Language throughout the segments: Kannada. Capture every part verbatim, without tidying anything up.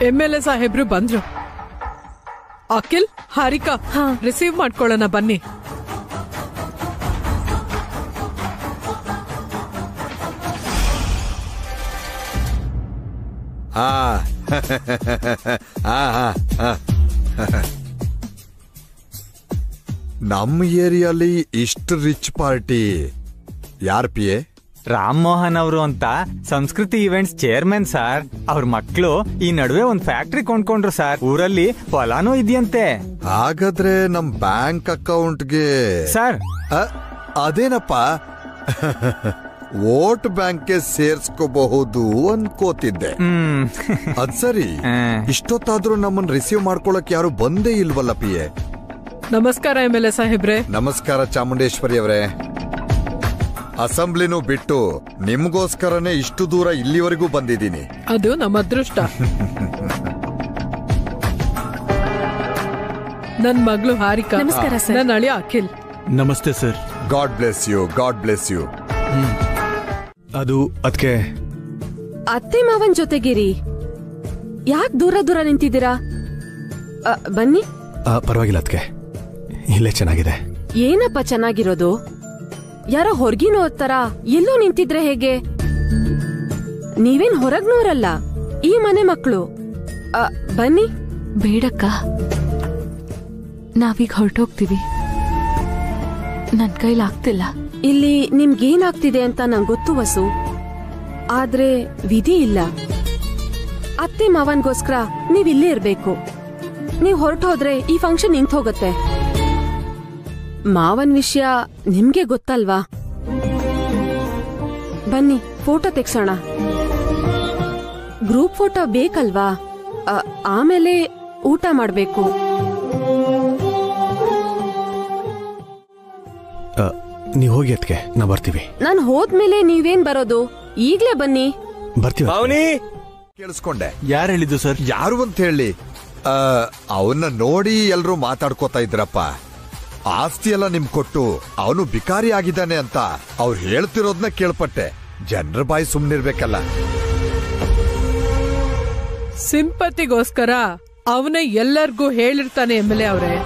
ಎಂ ಎಲ್ ಎ ಸಾಹೇಬ್ರು ಬಂದ್ರು. ಅಖಿಲ್, ಹಾರಿಕಾ, ರಿಸೀವ್ ಮಾಡ್ಕೊಳ್ಳೋಣ ಬನ್ನಿ. ಹಾ ನಮ್ಮ ಏರಿಯಲ್ಲಿ ಇಷ್ಟು ರಿಚ್ ಪಾರ್ಟಿ ಯಾರ್ ಪಿ ಎ? ರಾಮ್ ಮೋಹನ್ ಅವರು ಅಂತ ಸಂಸ್ಕೃತಿ ಇವೆಂಟ್ಸ್ ಚೇರ್ಮನ್ ಸರ್. ಅವ್ರ ಮಕ್ಕಳು ಈ ನಡುವೆ ಒಂದ್ ಫ್ಯಾಕ್ಟ್ರಿ ಕೊಂಡ್ಕೊಂಡ್ರು ಸರ್. ಊರಲ್ಲಿ ಹೊಲಾನೂ ಇದೆಯಂತೆ. ಹಾಗಾದ್ರೆ ನಮ್ ಬ್ಯಾಂಕ್ ಅಕೌಂಟ್ಗೆ ಸರ್ ಅದೇನಪ್ಪ ವೋಟ್ ಬ್ಯಾಂಕ್ಗೆ ಸೇರ್ಸ್ಕೋಬಹುದು ಅನ್ಕೋತಿದ್ದೆ. ಅದ್ ಸರಿ, ಇಷ್ಟೊತ್ತಾದ್ರೂ ನಮ್ಮನ್ನ ರಿಸೀವ್ ಮಾಡ್ಕೊಳಕ್ ಯಾರು ಬಂದೇ ಇಲ್ವಲ್ಲ ಪಿ ಎ? ನಮಸ್ಕಾರ ಎಂ ಎಲ್ ಎ ಸಾಹೇಬ್ರೆ. ನಮಸ್ಕಾರ ಚಾಮುಂಡೇಶ್ವರಿ ಅವರೇ. ಅಸೆಂಬ್ಲಿನೂ ಬಿಟ್ಟು ನಿಮ್ಗೋಸ್ಕರನೇ ಇಷ್ಟು ದೂರ ಇಲ್ಲಿವರೆಗೂ ಬಂದಿದ್ದೀನಿ. ಅದು ನಮ್ಮ ಅದೃಷ್ಟ. ನನ್ ಮಗಳು ಹಾರಿಕಾ. ನಮಸ್ಕಾರ ಸರ್. ನನ್ನ ಅಳಿಯ ಅಖಿಲ್. ನಮಸ್ತೆ sir. God bless you, God bless you. ಅದು ಅದಕ್ಕೆ ಅತ್ತೆ ಮಾವನ್ ಜೊತೆಗಿರಿ, ಯಾಕೆ ದೂರ ದೂರ ನಿಂತಿದ್ದೀರಾ? ಬನ್ನಿ. ಪರವಾಗಿಲ್ಲ ಅದಕ್ಕೆ, ಇಲ್ಲೇ ಚೆನ್ನಾಗಿದೆ. ಏನಪ್ಪ ಚೆನ್ನಾಗಿರೋದು? ಯಾರೋ ಹೊರಗಿನ ಓದ್ತಾರ ಎಲ್ಲೋ ನಿಂತಿದ್ರೆ ಹೇಗೆ? ನೀವೇನ್ ಹೊರಗ್ನೋರಲ್ಲ, ಈ ಮನೆ ಮಕ್ಕಳು. ಬನ್ನಿ. ಬೇಡಕ್ಕ, ನಾವೀಗ ಹೊರಟೋಗ್ತೀವಿ. ನನ್ ಕೈಲಾಗ್ತಿಲ್ಲ. ಇಲ್ಲಿ ನಿಮ್ಗೇನಾಗ್ತಿದೆ ಅಂತ ನಂಗೆ ಗೊತ್ತು ವಸು, ಆದ್ರೆ ವಿಧಿ ಇಲ್ಲ. ಅತ್ತೆ ಮಾವನ್ಗೋಸ್ಕರ ನೀವ್ ಇಲ್ಲೇ ಇರ್ಬೇಕು. ನೀವ್ ಹೊರಟೋದ್ರೆ ಈ ಫಂಕ್ಷನ್ ನಿಂತ್ ಹೋಗತ್ತೆ. ಮಾವನ್ ವಿಷಯ ನಿಮ್ಗೆ ಗೊತ್ತಲ್ವಾ? ಬನ್ನಿ ಫೋಟೋ ತೆಗ್ಸೋಣ. ಗ್ರೂಪ್ ಫೋಟೋ ಬೇಕಲ್ವಾ? ಆಮೇಲೆ ಊಟ ಮಾಡ್ಬೇಕು. ನೀವ್ ಹೋಗಿ ಅದಕ್ಕೆ, ನಾ ಬರ್ತೀವಿ. ನಾನ್ ಹೋದ್ಮೇಲೆ ನೀವೇನ್ ಬರೋದು? ಈಗ್ಲೇ ಬನ್ನಿ. ಬರ್ತೀವಿ. ಕೇಳಿಸ್ಕೊಂಡೆ. ಯಾರು ಹೇಳಿದ್ದು ಸರ್? ಯಾರು ಅಂತ ಹೇಳಿ ಅವನ್ನ ನೋಡಿ ಎಲ್ರು ಮಾತಾಡ್ಕೋತಾ ಇದ್ರಪ್ಪ. ಆಸ್ತಿ ಎಲ್ಲ ನಿಮ್ ಕೊಟ್ಟು ಅವನು ಬಿಕಾರಿ ಆಗಿದ್ದಾನೆ ಅಂತ ಅವ್ರು ಹೇಳ್ತಿರೋದ್ನ ಕೇಳ್ಪಟ್ಟೆ. ಜನರ ಬಾಯಿ ಸುಮ್ನಿರ್ಬೇಕಲ್ಲ. ಸಿಂಪತಿಗೋಸ್ಕರ ಅವನೇ ಎಲ್ಲರಿಗೂ ಹೇಳಿರ್ತಾನೆ ಎಂ ಎಲ್ ಎ ಅವರೇ.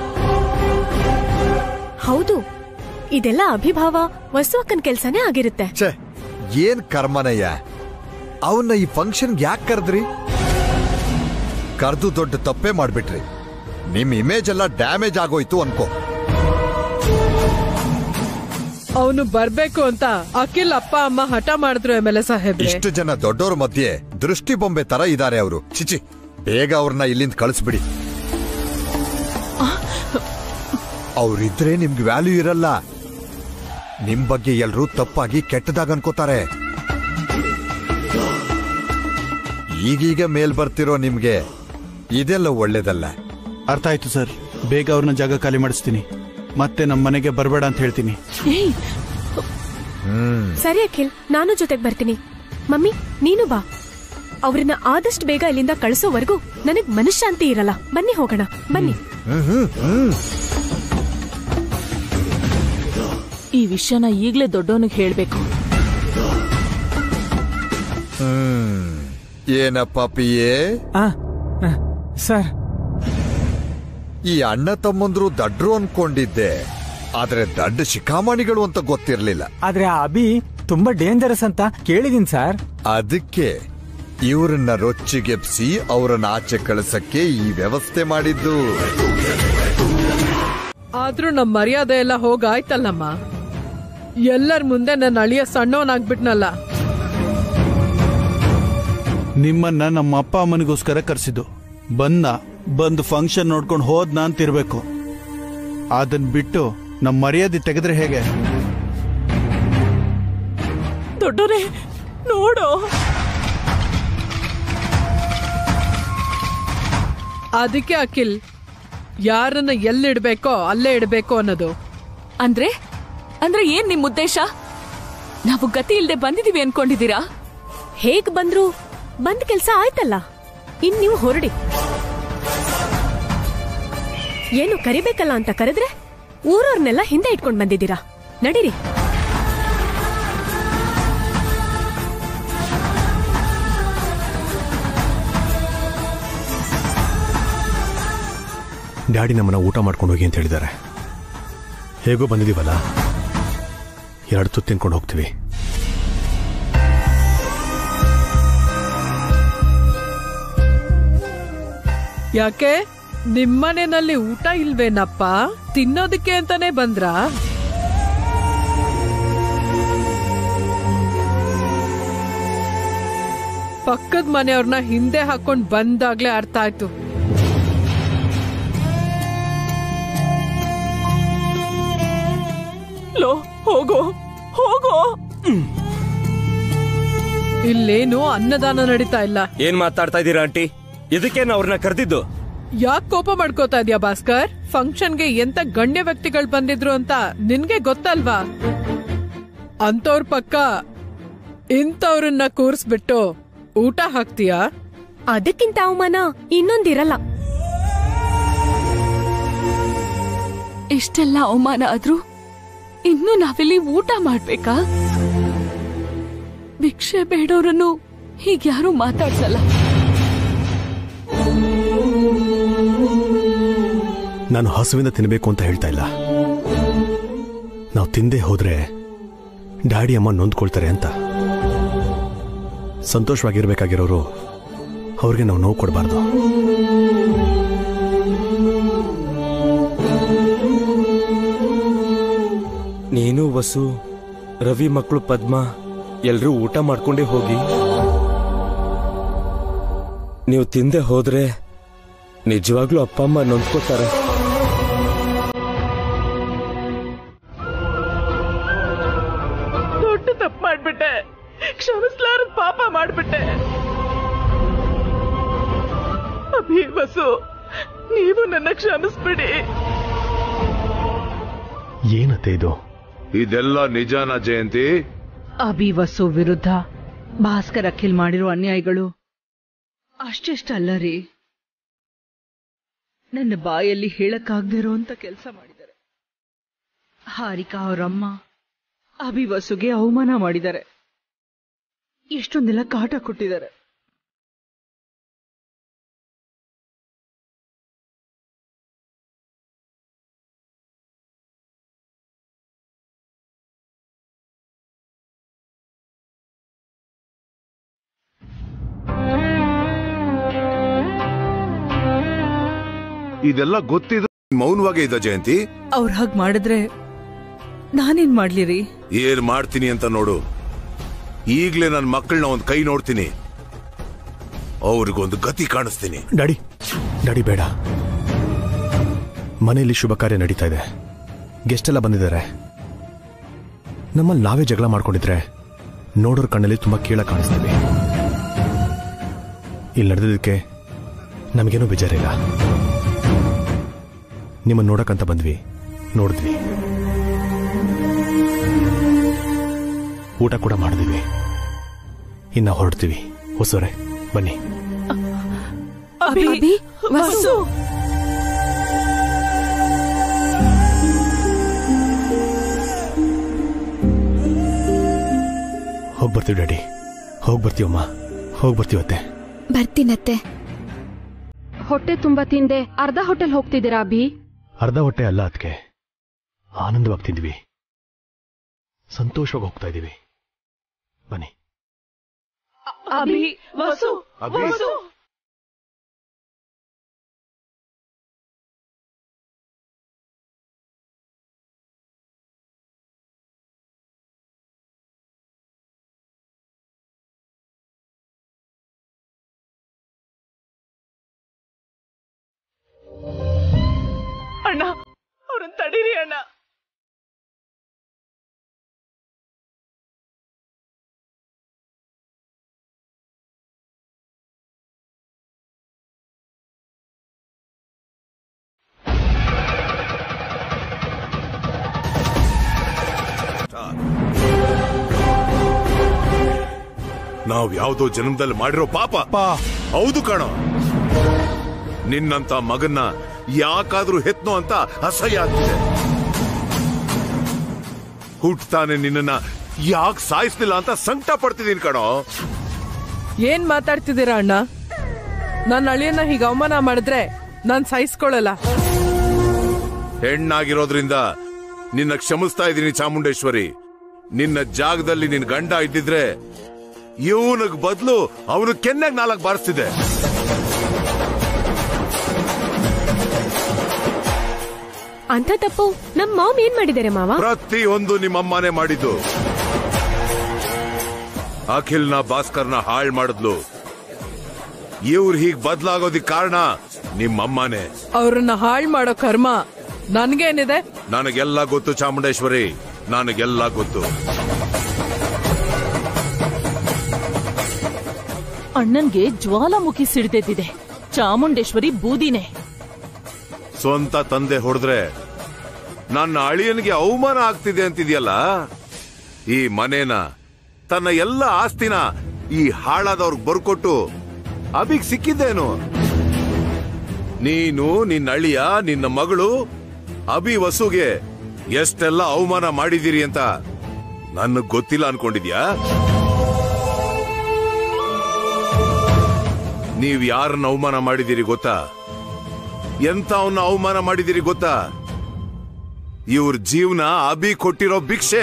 ಹೌದು, ಇದೆಲ್ಲ ಅಭಿಭಾವ ವಸುವಕ್ಕನ್ ಕೆಲ್ಸನೇ ಆಗಿರುತ್ತೆ. ಛೇ, ಏನ್ ಕರ್ಮನಯ್ಯ. ಅವನ್ನ ಈ ಫಂಕ್ಷನ್ ಯಾಕೆ ಕರೆದ್ರಿ? ಕರ್ದು ದೊಡ್ಡ ತಪ್ಪೇ ಮಾಡ್ಬಿಟ್ರಿ. ನಿಮ್ ಇಮೇಜ್ ಎಲ್ಲ ಡ್ಯಾಮೇಜ್ ಆಗೋಯ್ತು ಅನ್ಕೋ. ಅವನು ಬರ್ಬೇಕು ಅಂತ ಅಖಿಲ್ ಅಪ್ಪ ಅಮ್ಮ ಹಠ ಮಾಡಿದ್ರು ಎಂ ಎಲ್ ಎ ಸಾಹೇಬ್ರೆ. ಇಷ್ಟು ಜನ ದೊಡ್ಡೋರ್ ಮಧ್ಯೆ ದೃಷ್ಟಿ ಬೊಂಬೆ ತರ ಇದಾರೆ ಅವರು. ಚಿಚಿ, ಬೇಗ ಅವ್ರನ್ನ ಇಲ್ಲಿಂದ ಕಳಿಸ್ಬಿಡಿ. ಅವ್ರಿದ್ರೆ ನಿಮ್ಗೆ ವ್ಯಾಲ್ಯೂ ಇರಲ್ಲ. ನಿಮ್ ಬಗ್ಗೆ ಎಲ್ರೂ ತಪ್ಪಾಗಿ ಕೆಟ್ಟದಾಗ ಅನ್ಕೋತಾರೆ. ಈಗೀಗ ಮೇಲ್ ಬರ್ತಿರೋ ನಿಮ್ಗೆ ಇದೆಲ್ಲ ಒಳ್ಳೇದಲ್ಲ. ಅರ್ಥ ಆಯ್ತು ಸರ್. ಬೇಗ ಅವ್ರನ್ನ ಜಾಗ ಖಾಲಿ ಮಾಡಿಸ್ತೀನಿ. ಮತ್ತೆ ನಮ್ಮ ಮನೆಗೆ ಬರಬೇಡ ಅಂತ ಹೇಳ್ತೀನಿ. ಸರಿ ಅಖಿಲ್, ನಾನು ಜೊತೆಗೆ ಬರ್ತೀನಿ. ಮಮ್ಮಿ ನೀನು ಬಾ. ಅವ್ರನ್ನ ಆದಷ್ಟು ಬೇಗ ಇಲ್ಲಿಂದ ಕಳಿಸೋವರೆಗೂ ನನಗ್ ಮನಃಶಾಂತಿ ಇರಲ್ಲ. ಬನ್ನಿ ಹೋಗೋಣ, ಬನ್ನಿ. ಈ ವಿಷಯನ ಈಗ್ಲೇ ದೊಡ್ಡವನಿಗೆ ಹೇಳ್ಬೇಕು. ಏನಪ್ಪ ಪಿಯೇ? ಸರ್, ಈ ಅಣ್ಣ ತಮ್ಮಂದ್ರು ದಡ್ರು ಅನ್ಕೊಂಡಿದ್ದೆ, ಆದ್ರೆ ದಡ್ಡ ಶಿಖಾಮಣಿಗಳು ಅಂತ ಗೊತ್ತಿರ್ಲಿಲ್ಲ. ಆದ್ರೆ ಆ ಅಭಿ ತುಂಬಾ ಡೇಂಜರಸ್ ಅಂತ ಕೇಳಿದೀನಿ ಸರ್. ಅದಕ್ಕೆ ಇವ್ರನ್ನ ರೊಚ್ಚಿಗೆಬ್ಸಿ ಅವರನ್ನ ಆಚೆ ಕಳಿಸಕ್ಕೆ ಈ ವ್ಯವಸ್ಥೆ ಮಾಡಿದ್ದು. ಆದ್ರೂ ನಮ್ ಮರ್ಯಾದೆ ಎಲ್ಲ ಹೋಗಾಯ್ತಲ್ಲಮ್ಮ. ಎಲ್ಲರ ಮುಂದೆ ನನ್ನ ಅಳಿಯ ಸಣ್ಣವನಾಗ್ಬಿಟ್ನಲ್ಲ. ನಿಮ್ಮನ್ನ ನಮ್ಮ ಅಪ್ಪ ಅಮ್ಮನಿಗೋಸ್ಕರ ಕರೆಸಿದ್ದು. ಬಂದ ಬಂದು ಫಂಕ್ಷನ್ ನೋಡ್ಕೊಂಡು ಹೋದ್ನ ಅಂತಿರ್ಬೇಕು. ಅದನ್ ಬಿಟ್ಟು ನಮ್ಮ ಮರ್ಯಾದೆ ತೆಗೆದ್ರೆ ಹೇಗೆ? ದೊಡ್ಡೋರೇ ನೋಡು. ಅದಕ್ಕೆ ಅಖಿಲ್ ಯಾರನ್ನ ಎಲ್ಲಿಡ್ಬೇಕೋ ಅಲ್ಲೇ ಇಡ್ಬೇಕು ಅನ್ನೋದು. ಅಂದ್ರೆ ಅಂದ್ರೆ ಏನ್ ನಿಮ್ ಉದ್ದೇಶ? ನಾವು ಗತಿ ಇಲ್ದೆ ಬಂದಿದೀವಿ ಅನ್ಕೊಂಡಿದೀರಾ? ಹೇಗ್ ಬಂದ್ರು ಬಂದ್ ಕೆಲ್ಸ ಆಯ್ತಲ್ಲ, ಇನ್ ನೀವು ಹೊರಡಿ. ಏನು ಕರಿಬೇಕಲ್ಲ ಅಂತ ಕರೆದ್ರೆ ಊರವ್ರನ್ನೆಲ್ಲ ಹಿಂದೆ ಇಟ್ಕೊಂಡ್ ಬಂದಿದ್ದೀರಾ. ನಡೀರಿ. ಡ್ಯಾಡಿ ನಮ್ಮನ್ನ ಊಟ ಮಾಡ್ಕೊಂಡು ಹೋಗಿ ಅಂತ ಹೇಳಿದ್ದಾರೆ. ಹೇಗೋ ಬಂದಿದೀವಲ್ಲ, ಎರಡು ತುತ್ತು ತಿನ್ಕೊಂಡು ಹೋಗ್ತೀವಿ. ಯಾಕೆ ನಿಮ್ಮನೆಯಲ್ಲಿ ಊಟ ಇಲ್ವೇನಪ್ಪ? ತಿನ್ನೋದಕ್ಕೆ ಅಂತಾನೆ ಬಂದ್ರಾ? ಪಕ್ಕದ ಮನೆಯವ್ರನ್ನ ಹಿಂದೆ ಹಾಕೊಂಡ್ ಬಂದಾಗ್ಲೇ ಅರ್ಥ ಆಯ್ತು. ಲೋ ಹೋಗೋ ಹೋಗೋ. ಇಲ್ಲೇನು ಅನ್ನದಾನ ನಡೀತಾ ಇಲ್ಲ. ಏನ್ ಮಾತಾಡ್ತಾ ಇದೀರಾ ಆಂಟಿ? ಇದಕ್ಕೇನು ಅವ್ರನ್ನ ಕರೆದಿದ್ದು? ಯಾಕೆ ಕೋಪ ಮಾಡ್ಕೋತಾ ಇದೀಯಾ ಭಾಸ್ಕರ್? ಫಂಕ್ಷನ್ಗೆ ಎಂತ ಗಣ್ಯ ವ್ಯಕ್ತಿಗಳು ಬಂದಿದ್ರು ಅಂತ ನಿನ್ಗೆ ಗೊತ್ತಲ್ವಾ? ಅಂತವ್ರ ಪಕ್ಕ ಇಂಥವ್ರನ್ನ ಕೂರಿಸ್ಬಿಟ್ಟು ಊಟ ಹಾಕ್ತೀಯಾ? ಅದಕ್ಕಿಂತ ಅವಮಾನ ಇನ್ನೊಂದಿರಲ್ಲ. ಇಷ್ಟೆಲ್ಲ ಅವಮಾನ ಆದ್ರೂ ಇನ್ನು ನಾವಿಲ್ಲಿ ಊಟ ಮಾಡ್ಬೇಕಾ? ಭಿಕ್ಷೆ ಬೇಡೋರನ್ನು ಹೀಗ್ಯಾರು ಮಾತಾಡ್ಸಲ್ಲ. ನಾನು ಹಸುವಿಂದ ತಿನ್ನಬೇಕು ಅಂತ ಹೇಳ್ತಾ ಇಲ್ಲ. ನಾವು ತಿಂದೇ ಹೋದ್ರೆ ಡ್ಯಾಡಿ ಅಮ್ಮ ನೊಂದ್ಕೊಳ್ತಾರೆ ಅಂತ. ಸಂತೋಷವಾಗಿರ್ಬೇಕಾಗಿರೋರು ಅವ್ರಿಗೆ ನಾವು ನೋವು ಕೊಡಬಾರ್ದು. ನೀನು ವಸು, ರವಿ ಮಕ್ಕಳು ಪದ್ಮ ಎಲ್ರೂ ಊಟ ಮಾಡ್ಕೊಂಡೇ ಹೋಗಿ. ನೀವು ತಿಂದೆ ಹೋದ್ರೆ ನಿಜವಾಗ್ಲೂ ಅಪ್ಪ ಅಮ್ಮ ನೊಂದ್ಕೋತಾರೆ. ದೊಡ್ಡ ತಪ್ಪು ಮಾಡ್ಬಿಟ್ಟೆ, ಕ್ಷಮಿಸ್ಲಾರದ ಪಾಪ ಮಾಡ್ಬಿಟ್ಟೆ. ಅಭಿ ವಸು, ನೀವು ನನ್ನ ಕ್ಷಮಿಸ್ಬಿಡಿ. ಏನತ್ತೆ ಇದು? ಇದೆಲ್ಲ ನಿಜಾನ ಜಯಂತಿ? ಅಭಿ ವಸು ವಿರುದ್ಧ ಭಾಸ್ಕರ್ ಅಖಿಲ್ ಮಾಡಿರೋ ಅನ್ಯಾಯಗಳು ಅಷ್ಟಿಷ್ಟಲ್ಲ ರೀ. ನನ್ನ ಬಾಯಲ್ಲಿ ಹೇಳಕ್ಕಾಗ್ದಿರೋ ಅಂತ ಕೆಲಸ ಮಾಡಿದ್ದಾರೆ. ಹಾರಿಕಾ ಅವರಮ್ಮ ಅಭಿ ವಸುಗೆ ಅವಮಾನ ಮಾಡಿದ್ದಾರೆ. ಎಷ್ಟೊಂದೆಲ್ಲ ಕಾಟ ಕೊಟ್ಟಿದ್ದಾರೆ. ಇದೆಲ್ಲ ಗೊತ್ತಿದ್ರು ಮೌನವಾಗೇ ಇದ್ದ ಜಯಂತಿ? ಅವ್ರ ಹಾಗೆ ಮಾಡಿದ್ರೆ ನಾನೇನ್ ಮಾಡ್ಲಿರಿ? ಏನ್ ಮಾಡ್ತೀನಿ ಅಂತ ನೋಡು. ಈಗ್ಲೇ ನನ್ನ ಮಕ್ಕಳನ್ನ ಒಂದ್ ಕೈ ನೋಡ್ತೀನಿ, ಅವ್ರಿಗೊಂದು ಗತಿ ಕಾಣಿಸ್ತೀನಿ. ಡ್ಯಾಡಿ ಡ್ಯಾಡಿ ಬೇಡ. ಮನೆಯಲ್ಲಿ ಶುಭ ಕಾರ್ಯ ನಡೀತಾ ಇದೆ, ಗೆಸ್ಟ್ ಎಲ್ಲ ಬಂದಿದ್ದಾರೆ. ನಮ್ಮಲ್ಲಿ ನಾವೇ ಜಗಳ ಮಾಡ್ಕೊಂಡಿದ್ರೆ ನೋಡೋರ್ ಕಣ್ಣಲ್ಲಿ ತುಂಬಾ ಕೀಳ ಕಾಣಿಸ್ತೀವಿ. ಇಲ್ಲಿ ನಡೆದಿದ್ದಕ್ಕೆ ನಮಗೇನೂ ಬೇಜಾರಿಲ್ಲ. ನಿಮ್ಮನ್ನ ನೋಡಕ್ಕಂತ ಬಂದ್ವಿ, ನೋಡಿದ್ವಿ, ಊಟ ಕೂಡ ಮಾಡಿದ್ವಿ. ಇನ್ನ ಹೊರಡ್ತೀವಿ. ಹೊಸೋರೆ ಬನ್ನಿ. ಅಭಿ ವಸು, ಹೋಗ್ ಬರ್ತೀವಿ ಡ್ಯಾಡಿ, ಹೋಗ್ ಬರ್ತೀವಮ್ಮ, ಹೋಗ್ ಬರ್ತೀವತ್ತೆ. ಬರ್ತೀನತ್ತೆ. ಹೊಟ್ಟೆ ತುಂಬಾ ತಿಂದೆ ಅರ್ಧ ಹೋಟೆಲ್ ಹೋಗ್ತಿದ್ದೀರಾ ಅಭಿ? ಅರ್ಧ ಹೊಟ್ಟೆ ಅಲ್ಲ ಅದಕ್ಕೆ, ಆನಂದವಾಗ್ತಿದ್ವಿ, ಸಂತೋಷವಾಗಿ ಹೋಗ್ತಾ ಇದೀವಿ. ಬನ್ನಿ. ಅಭಿ ವಸು, ಅಭಿ ವಸು. ಅಣ್ಣ, ಅವ್ರನ್ನ ತಡೀರಿ ಅಣ್ಣ. ನಾವ್ ಯಾವ್ದೋ ಜನ್ಮದಲ್ಲಿ ಮಾಡಿರೋ ಪಾಪ. ಹೌದು ಕಣೋ, ನಿನ್ನಂತ ಮಗನ್ನ ಯಾಕಾದ್ರೂ ಹೆತ್ನೋ ಅಂತ ಅಸಹ್ಯ ಆಗ್ತಿದೆ. ಹುಟ್ತಾನೆ ನಿನ್ನ ಯಾಕೆ ಸಾಯಿಸ್ತಿಲ್ಲ ಅಂತ ಸಂಕಟ ಪಡ್ತಿದ್ದೀನಿ ಕಣೋ. ಏನ್ ಮಾತಾಡ್ತಿದ್ದೀರಾ ಅಣ್ಣ? ನನ್ನ ಅಳಿಯನ್ನ ಹೀಗೆ ಅವಮಾನ ಮಾಡಿದ್ರೆ ನಾನ್ ಸಹಿಸ್ಕೊಳ್ಳಲ್ಲ. ಹೆಣ್ಣಾಗಿರೋದ್ರಿಂದ ನಿನ್ನ ಕ್ಷಮಿಸ್ತಾ ಇದ್ದೀನಿ ಚಾಮುಂಡೇಶ್ವರಿ. ನಿನ್ನ ಜಾಗದಲ್ಲಿ ನಿನ್ ಗಂಡ ಇದ್ದಿದ್ರೆ ಇವನಿಗೆ ಬದಲು ಅವನು ಕೆನ್ನೆಗ್ ನಾಲ್ಕು ಬಾರಿಸ್ತಿದೆ. ಅಂತ ತಪ್ಪು ನಮ್ ಮಾಮ್ ಏನ್ ಮಾಡಿದ್ದಾರೆ ಮಾವ? ಪ್ರತಿಯೊಂದು ನಿಮ್ಮಮ್ಮನೇ ಮಾಡಿದ್ದು. ಅಖಿಲ್ನ ಭಾಸ್ಕರ್ನ ಹಾಳ್ ಮಾಡಿದ್ಲು. ಇವ್ರು ಹೀಗ್ ಬದ್ಲಾಗೋದಿಕ್ ಕಾರಣ ನಿಮ್ಮಮ್ಮನೇ. ಅವ್ರನ್ನ ಹಾಳ್ ಮಾಡೋ ಕರ್ಮ ನನ್ಗೇನಿದೆ? ನನಗೆಲ್ಲ ಗೊತ್ತು ಚಾಮುಂಡೇಶ್ವರಿ, ನನಗೆಲ್ಲ ಗೊತ್ತು. ಅಣ್ಣನ್ಗೆ ಜ್ವಾಲಾಮುಖಿ ಸಿಡಿದೆದ್ದಿದೆ. ಚಾಮುಂಡೇಶ್ವರಿ ಬೂದಿನೇ. ಸ್ವಂತ ತಂದೆ ಹೊಡೆದ್ರೆ ನನ್ನ ಅಳಿಯನಿಗೆ ಅವಮಾನ ಆಗ್ತಿದೆ ಅಂತಿದ್ಯಲ್ಲ. ಈ ಮನೇನ, ತನ್ನ ಎಲ್ಲ ಆಸ್ತಿನ ಈ ಹಾಳಾದವ್ರಿಗೆ ಬರ್ಕೊಟ್ಟು ಅಭಿಗ್ ಸಿಕ್ಕಿದ್ದೇನು? ನೀನು, ನಿನ್ನ ಅಳಿಯ, ನಿನ್ನ ಮಗಳು ಅಭಿ ವಸುಗೆ ಎಷ್ಟೆಲ್ಲ ಅವಮಾನ ಮಾಡಿದಿರಿ ಅಂತ ನನಗ್ ಗೊತ್ತಿಲ್ಲ ಅನ್ಕೊಂಡಿದ್ಯಾ? ನೀವ್ ಯಾರನ್ನ ಅವಮಾನ ಮಾಡಿದಿರಿ ಗೊತ್ತಾ? ಎಂತವನ್ನ ಅವಮಾನ ಮಾಡಿದಿರಿ ಗೊತ್ತಾ? ಇವ್ರ ಜೀವನ ಅಭಿ ಕೊಟ್ಟಿರೋ ಭಿಕ್ಷೆ.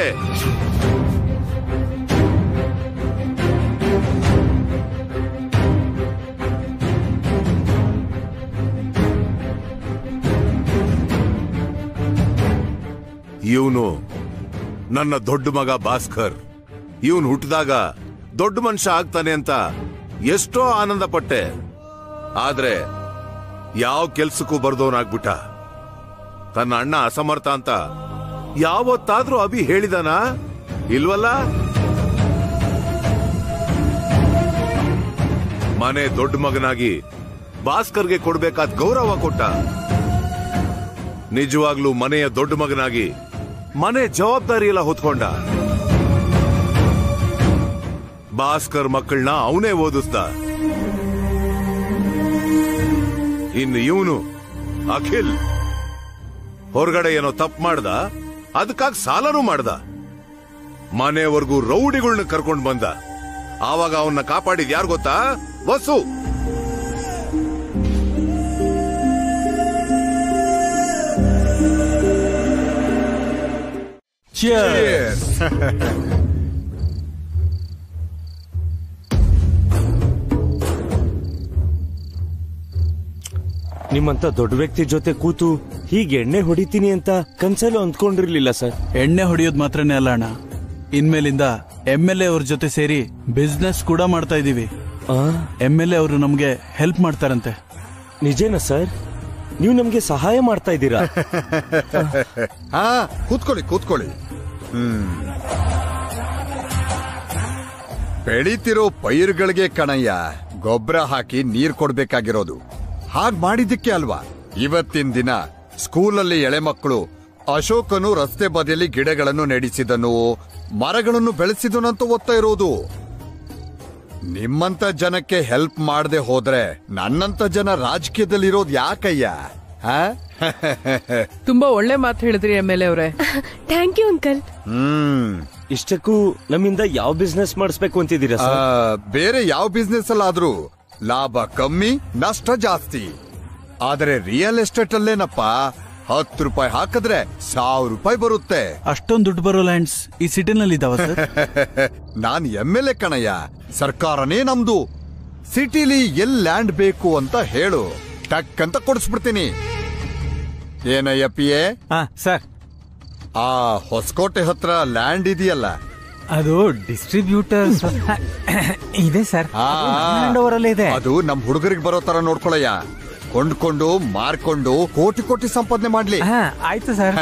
ಇವನು ನನ್ನ ದೊಡ್ಡ ಮಗ ಭಾಸ್ಕರ್. ಇವನು ಹುಟ್ಟಿದಾಗ ದೊಡ್ಡ ಮನುಷ್ಯ ಆಗ್ತಾನೆ ಅಂತ ಎಷ್ಟೋ ಆನಂದ ಪಟ್ಟೆ. ಆದ್ರೆ ಯಾವ ಕೆಲ್ಸಕ್ಕೂ ಬರ್ದವನಾಗ್ಬಿಟ್ಟ. ತನ್ನ ಅಣ್ಣ ಅಸಮರ್ಥ ಅಂತ ಯಾವತ್ತಾದ್ರೂ ಅಭಿ ಹೇಳಿದಾನ? ಇಲ್ವಲ್ಲ. ಮನೆ ದೊಡ್ಡ ಮಗನಾಗಿ ಭಾಸ್ಕರ್ಗೆ ಕೊಡ್ಬೇಕಾದ ಗೌರವ ಕೊಟ್ಟ. ನಿಜವಾಗ್ಲೂ ಮನೆಯ ದೊಡ್ಡ ಮಗನಾಗಿ ಮನೆ ಜವಾಬ್ದಾರಿ ಎಲ್ಲ ಹೊತ್ಕೊಂಡ. ಭಾಸ್ಕರ್ ಮಕ್ಕಳನ್ನ ಅವನೇ ಓದಿಸ್ದ. ಇನ್ನು ಇವನು ಅಖಿಲ್ ಹೊರಗಡೆ ಏನೋ ತಪ್ಪು ಮಾಡ್ದ, ಅದಕ್ಕಾಗಿ ಸಾಲನೂ ಮಾಡ್ದ. ಮನೆವರೆಗೂ ರೌಡಿಗಳನ್ನ ಕರ್ಕೊಂಡ್ ಬಂದ. ಆವಾಗ ಅವನ್ನ ಕಾಪಾಡಿದ್ ಯಾರು ಗೊತ್ತಾ? ವಸು. ನಿಮ್ಮಂತ ದೊಡ್ಡ ವ್ಯಕ್ತಿ ಜೊತೆ ಕೂತು ಹೀಗೆ ಎಣ್ಣೆ ಹೊಡಿತೀನಿ ಅಂತ ಕನ್ಸಲ್ಲೂ ಅಂದ್ಕೊಂಡಿರ್ಲಿಲ್ಲ ಸರ್. ಎಣ್ಣೆ ಹೊಡಿಯೋದ್ ಮಾತ್ರನೇ ಅಲ್ಲ ಅಣ್ಣ, ಇನ್ಮೇಲಿಂದ ಎಂ ಎಲ್ ಎ ಅವ್ರ ಜೊತೆ ಸೇರಿ ಬಿಸ್ನೆಸ್ ಕೂಡ ಮಾಡ್ತಾ ಇದೀವಿ. ಎಂ ಎಲ್ ಎ ಅವರು ನಮ್ಗೆ ಹೆಲ್ಪ್ ಮಾಡ್ತಾರಂತೆ. ನಿಜೇನಾ ಸರ್? ನೀವು ನಮ್ಗೆ ಸಹಾಯ ಮಾಡ್ತಾ ಇದ್ದೀರಾ? ಹಾ, ಕೂತ್ಕೊಳ್ಳಿ ಕೂತ್ಕೊಳ್ಳಿ. ಹ್ಮ್ ಬೆಳೀತಿರೋ ಪೈರುಗಳಿಗೆ ಕಣಯ್ಯ ಗೊಬ್ಬರ ಹಾಕಿ ನೀರ್ ಕೊಡ್ಬೇಕಾಗಿರೋದು. ಹಾಗ್ ಮಾಡಿದ್ದಕ್ಕೆ ಅಲ್ವಾ ಇವತ್ತಿನ ದಿನ ಸ್ಕೂಲಲ್ಲಿ ಎಳೆ ಮಕ್ಕಳು ಅಶೋಕನು ರಸ್ತೆ ಬದಿಯಲ್ಲಿ ಗಿಡಗಳನ್ನು ನೆಡಿಸಿದನು, ಮರಗಳನ್ನು ಬೆಳೆಸಿದನಂತ ಓದ್ತಾ ಇರೋದು. ನಿಮ್ಮಂತ ಜನಕ್ಕೆ ಹೆಲ್ಪ್ ಮಾಡದೆ ಹೋದ್ರೆ ನನ್ನಂತ ಜನ ರಾಜಕೀಯದಲ್ಲಿರೋದು ಯಾಕಯ್ಯ? ತುಂಬಾ ಒಳ್ಳೆ ಮಾತು ಹೇಳಿದ್ರಿ ಎಂ ಎಲ್ ಎ ಅವರೇ. Thank you uncle. ಹ್ಮ್ ಇಷ್ಟಕ್ಕೂ ನಮ್ಮಿಂದ ಯಾವ ಬಿಸ್ನೆಸ್ ಮಾಡಿಸ್ಬೇಕು ಅಂತಿದ್ದೀರಾ ಸರ್? ಬೇರೆ ಯಾವ ಬಿಸ್ನೆಸ್ ಅಲ್ಲಾದ್ರೂ ಲಾಭ ಕಮ್ಮಿ, ನಷ್ಟ ಜಾಸ್ತಿ. ಆದ್ರೆ ರಿಯಲ್ ಎಸ್ಟೇಟ್ ಅಲ್ಲೇನಪ್ಪ, ಹತ್ತು ರೂಪಾಯಿ ಹಾಕಿದ್ರೆ ಸಾವಿರ ರೂಪಾಯಿ ಬರುತ್ತೆ. ಅಷ್ಟೊಂದು ದುಡ್ಡು ಬರೋ ಲ್ಯಾಂಡ್ಸ್ ಈ ಸಿಟಿನಲ್ಲಿ ಇದಾವ ಸರ್? ನಾನ್ ಎಂ ಎಲ್ ಎ ಕಣಯ್ಯ, ಸರ್ಕಾರನೇ ನಮ್ದು. ಸಿಟಿಲಿ ಎಲ್ ಲ್ಯಾಂಡ್ ಬೇಕು ಅಂತ ಹೇಳು, ಟಕ್ ಅಂತ ಕೊಡಿಸ್ಬಿಡ್ತೀನಿ. ಏನಯ್ಯ ಪಿ ಎ? ಸರ್, ಆ ಹೊಸಕೋಟೆ ಹತ್ರ ಲ್ಯಾಂಡ್ ಇದೆಯಲ್ಲ, ಅದು ಡಿಸ್ಟ್ರಿಬ್ಯೂಟರ್ ಇದೆ ಸರ್. ಇದೆ. ಅದು ನಮ್ ಹುಡುಗರಿಗೆ ಬರೋ ತರ ನೋಡ್ಕೊಳಯ್ಯ. ಕೊಂಡ್ಕೊಂಡು ಮಾರ್ಕೊಂಡು ಕೋಟಿ ಕೋಟಿ ಸಂಪಾದನೆ ಮಾಡ್ಲಿ. ಆಯ್ತು ಸರ್.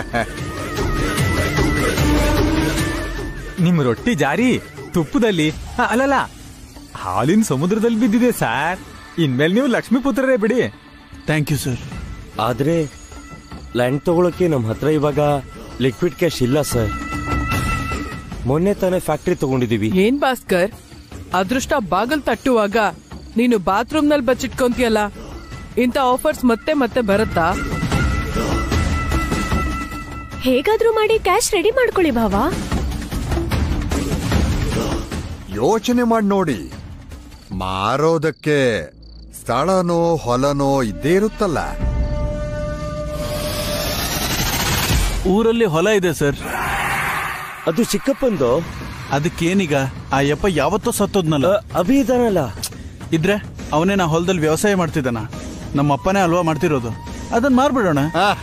ನಿಮ್ ರೊಟ್ಟಿ ಜಾರಿ ತುಪ್ಪದಲ್ಲಿ ಅಲ್ಲಲ್ಲ ಹಾಲಿನ ಸಮುದ್ರದಲ್ಲಿ ಬಿದ್ದಿದೆ ಸರ್. ಇನ್ಮೇಲೆ ನೀವು ಲಕ್ಷ್ಮೀ ಪುತ್ರರೇ ಬಿಡಿ. Thank you sir. ಆದ್ರೆ ಲ್ಯಾಂಡ್ ತಗೊಳಕ್ಕೆ ನಮ್ ಹತ್ರ ಇವಾಗ ಲಿಕ್ವಿಡ್ ಕ್ಯಾಶ್ ಇಲ್ಲ ಸರ್. ಮೊನ್ನೆ ತಾನೇ ಫ್ಯಾಕ್ಟ್ರಿ ತಗೊಂಡಿದೀವಿ. ಏನ್ ಭಾಸ್ಕರ್, ಅದೃಷ್ಟ ಬಾಗಲ್ ತಟ್ಟುವಾಗ ನೀನು ಬಾತ್ರೂಮ್ ನಲ್ಲಿ ಬಚ್ಚಿಟ್ಕೊಂತೀಯಲ್ಲ, ಇಂಥ ಆಫರ್ಸ್ ಮತ್ತೆ ಮತ್ತೆ ಬರುತ್ತಾ? ಹೇಗಾದ್ರೂ ಮಾಡಿ ಕ್ಯಾಶ್ ರೆಡಿ ಮಾಡ್ಕೊಳ್ಳಿ ಭಾವ. ಯೋಚನೆ ಮಾಡಿ ನೋಡಿ, ಮಾರೋದಕ್ಕೆ ಸ್ಥಳನೋ ಹೊಲನೋ ಇದ್ದೇ ಇರುತ್ತಲ್ಲ. ಊರಲ್ಲಿ ಹೊಲ ಇದೆ ಸರ್. ಅದು ಚಿಕ್ಕಪ್ಪಂದು. ಅದಕ್ಕೇನೀಗ? ಆ ಯಪ್ಪ ಯಾವತ್ತೋ ಸತ್ತೋದ್ನಲ್ಲ. ಅಭಿ ಇದಾನಲ್ಲ. ಇದ್ರೆ ಅವನೇ ನಾ ಹೊಲದಲ್ಲಿ ವ್ಯವಸಾಯ ಮಾಡ್ತಿದ್ದಾನ. ನಮ್ಮ ಅಪ್ಪನೇ ಅಲ್ವಾ ಮಾಡ್ತಿರೋದು. ಅದನ್ನ ಮಾರ್ಬಿಡೋಣ.